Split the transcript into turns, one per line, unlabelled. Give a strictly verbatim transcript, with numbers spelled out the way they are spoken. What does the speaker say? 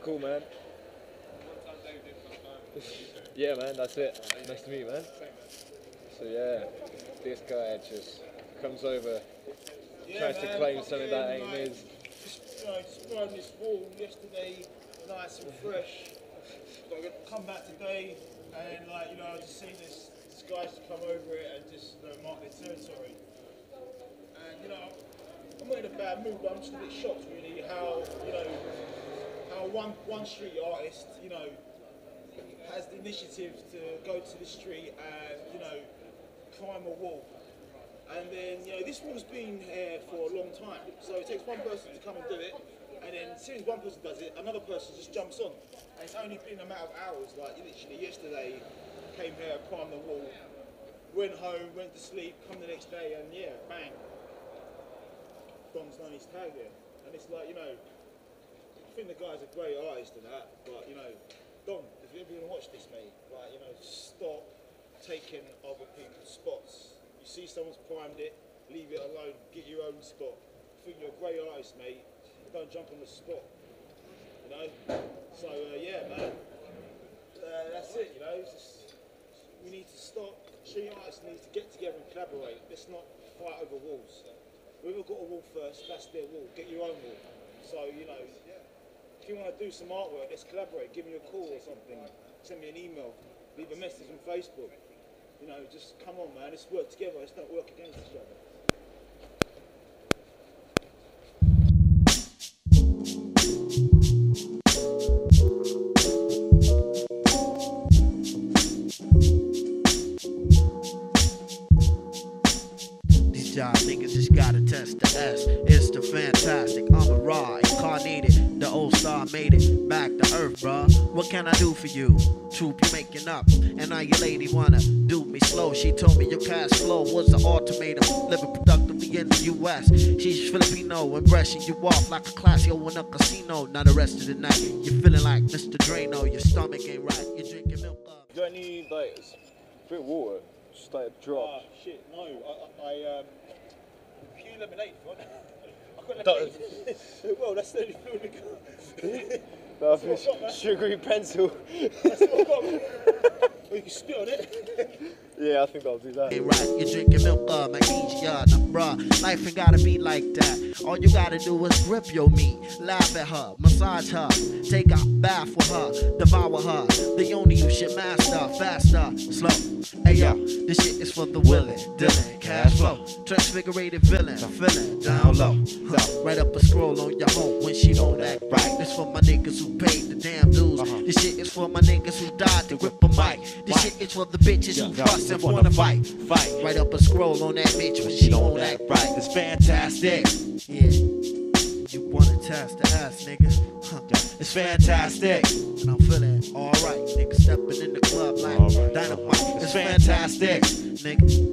cool, man. Yeah, man, that's it. Nice to meet you, man. So yeah, this guy just comes over,
yeah,
tries
man,
to claim something that ain't
like,
his.
Just, you know, just rode this wall yesterday, nice and fresh. Got to come back today, and like, you know, I just seen this, this guys to come over it and just, you know, mark their territory. And you know, I'm not in a bad mood, but I'm just a bit shocked really how, you know, how one one street artist, you know, has the initiative to go to the street and, you know, climb a wall. And then, you know, this wall's been here for a long time. So it takes one person to come and do it, and then as soon as one person does it, another person just jumps on. And it's only been a matter of hours, like literally yesterday, came here, climbed the wall, went home, went to sleep, come the next day, and yeah, bang. Don's done his tag here. And it's like, you know, I think the guy's a great artist and that, but you know, Don, if you ever want to watch this, mate, like, you know, stop taking other people's spots. You see someone's primed it, leave it alone, get your own spot. I think you're a great artist, mate, but don't jump on the spot, you know? So, uh, yeah, man, uh, that's it, you know, it's just, we need to stop, street artists need to get together and collaborate. Let's not fight over walls. Whoever got a wall first, that's their wall, get your own wall. So, you know, if you want to do some artwork, let's collaborate, give me a call or something, send me an email, leave a message on Facebook. You know, just come on, man, let's work together, let's not work against each other.
These job niggas just gotta test the S. It's the fantastic, I'm a raw, incarnated. The old star made it back to earth, bruh. What can I do for you? Troop, you making up, and now your lady wanna do me slow. She told me your cash flow was an ultimatum. Living productively in the U S She's Filipino and brushing you off like a classy in a casino. Now the rest of the night, you're feeling like Mister Drano. Your stomach ain't right, you're drinking milk up.
Do I need like a bit of water? Just like a drop.
Ah, shit, no, I, I, I um, pure lemonade, right? I've got lemonade. Well, that's the only fluid we got.
No, I've got sugary pencil.
That's what I've got. Well, you can spit on it.
Yeah, I think I'll do that.
Hey, right, you're drinking milk, uh, magnesium, nah, bruh. Life ain't gotta be like that. All you gotta do is grip your meat, laugh at her, massage her, take a bath with her, devour her. The only you should master, faster, slow. Hey yo, this shit is for the willing, dealing, cash flow, transfigurated villain, feeling down low. Huh. Right up a scroll on your home when she don't act right. This for my niggas who paid the damn dues. Uh-huh. This shit is for my niggas who died to grip a mic. This right. shit is for the bitches yeah, who fuss and wanna fight. Fight. Right up a scroll on that bitch when she don't act right. It's fantastic. Yeah. You wanna test the ass, nigga? Huh. It's fantastic. And I'm feeling alright. Nigga stepping in the club like right. dynamite. It's fantastic, nigga.